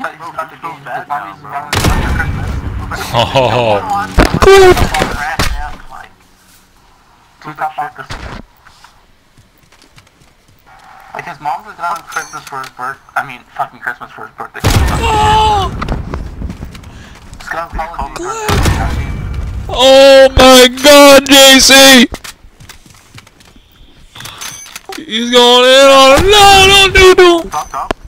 Oh. Like his mom was on Christmas for his birthday. I mean, fucking Christmas for his birthday. Oh my God, JC! He's going in on no, don't do.